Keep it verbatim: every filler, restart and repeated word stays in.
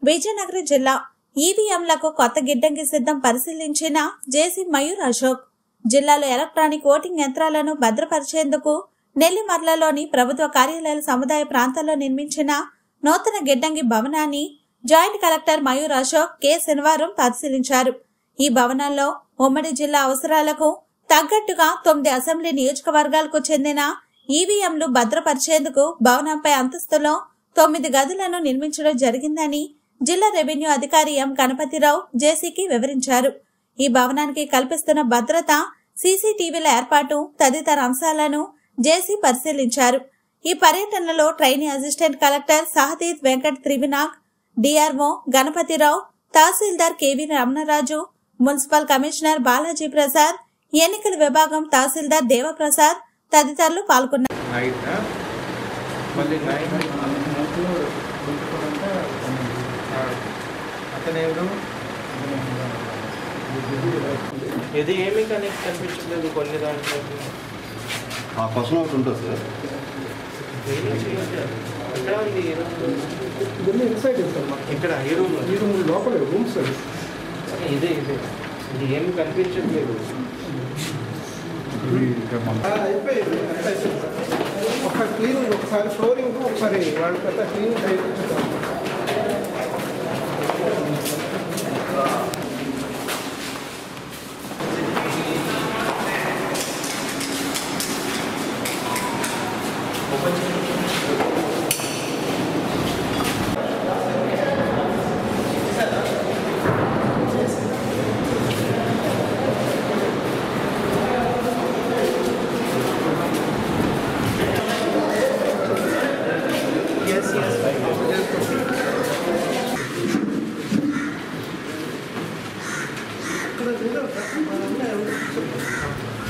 విజయనగరం జిల్లా ఈవీఎంలకు కొత్త గిడ్డంగి సిద్ధం పరిశీలించిన జేసీ మయూర్ అశోక్. జిల్లాలో ఎలక్ట్రానిక్ ఓటింగ్ యంత్రాలను భద్రపరిచేందుకు నెల్లిమర్లలోని ప్రభుత్వ కార్యాలయాల సముదాయ ప్రాంతాల్లో నిర్మించిన నూతన గిడ్డంగి భవనాన్ని joint collector Mayur Ashok K శనివారం పరిశీలించారు. ఈ భవనంలో ఉమ్మడి జిల్లా అవసరాలకు తగ్గట్టుగా తొమ్మిది అసెంబ్లీ నియోజకవర్గాలకు చెందిన ఈవీఎంలు భద్రపరిచేందుకు భవనంపై అంతస్తులో తొమ్మిది గదులను నిర్మించడం జరిగిందని జిల్లా రెవెన్యూ అధికారి ఎం గణపతిరావు జేసీకి వివరించారు. ఈ భవనానికి కల్పిస్తున్న భద్రత, సీసీటీవీల ఏర్పాటు తదితర అంశాలను జేసీ పరిశీలించారు. ఈ పర్యటనలో trainee assistant collector Sahadith Venkat Trivinag, DRO Ganapathirao, tahsildar KV Ramanaraju, municipal commissioner Balaji Prasad, ఎన్నికల విభాగం తహసీల్దార్ దేవప్రసాద్ తదితరులు పాల్గొన్నారు. ఇది ఏమీ కనెక్ట్ కనిపించలేదు కొన్ని దాంట్లో. ఆ క్వశ్చన్ ఒకటి ఉంటుంది సార్. ఎక్కడ ఉంది ఇవన్నీ ఇన్సైడ్ సార్. ఇక్కడ ఈ రూమ్ ఈ రూమ్ లోపల రూమ్ సార్. ఇదే ఇదే ఇది ఏమి కనిపించట్లేదు. అయిపోయింది ఒక క్లీనింగ్, ఒకసారి ఫ్లోరింగ్, ఒకసారి వాళ్ళకంతా క్లీనింగ్ అయిపోతుంది. ఇక్కడ